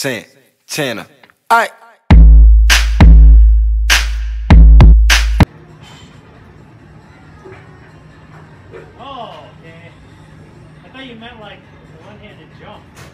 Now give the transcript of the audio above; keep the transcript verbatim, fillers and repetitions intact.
Santana. Alright. Oh, okay. I thought you meant like one-handed jump.